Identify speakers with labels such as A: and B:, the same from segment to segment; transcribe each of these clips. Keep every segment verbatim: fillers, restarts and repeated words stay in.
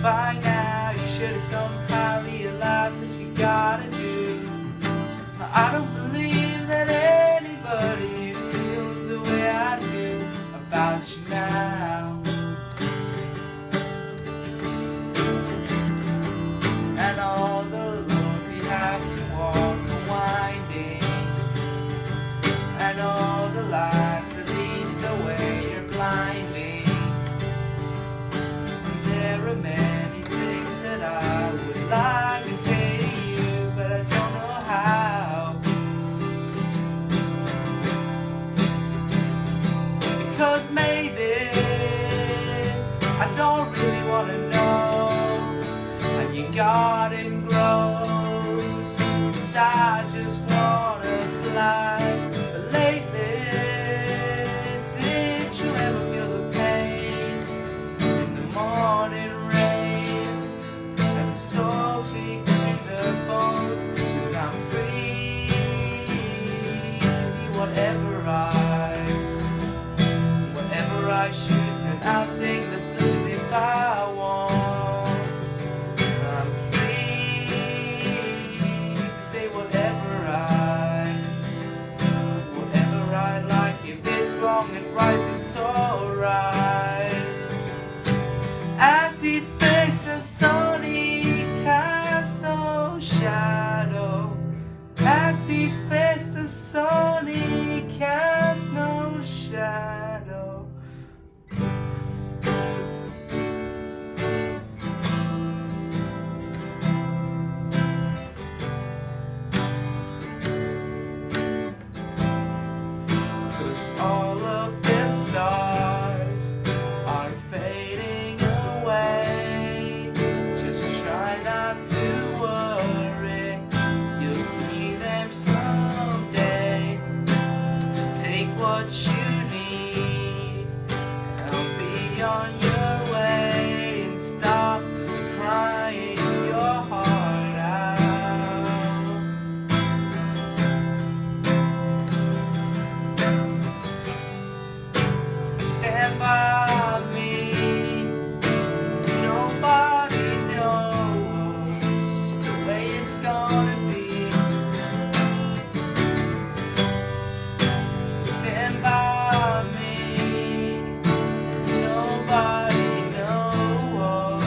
A: by now you should have somehow realized what you gotta do. I don't believe that anybody feels the way I do about you now. And all the roads we have to walk are winding, and all the lights that leads the way are blinding. There are many things that I would like to say to you, but I don't know how. Because maybe I don't really want to know how your garden grows, 'cause I just want to fly. But lately, did you ever feel the pain in the morning rain as it soaks me through the bones? 'Cause I'm free to be whatever I, whatever I choose, and I'll sing the blues if I want. I'm free to say whatever I, whatever I like. If it's wrong and right, it's alright. As he faced the sun, he cast no shadow. As he faced the sun, he cast no shadow. All of the stars are fading away. Just try not to worry, you'll see them someday. Just take what you need, I'll be on your way, and stop crying your heart out. Stand by me, nobody knows the way it's gonna be. Stand by me, nobody knows.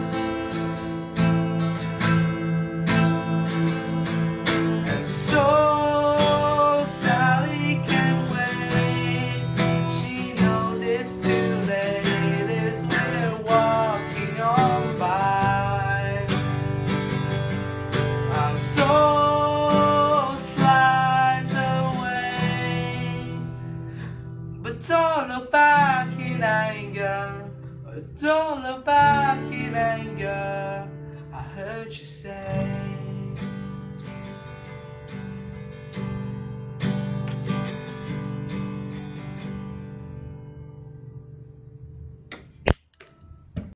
A: And so Sally can't wait, she knows it's too late as we're walking on by. I'm so slides away, but don't look back in anger, don't look back in anger. I heard you say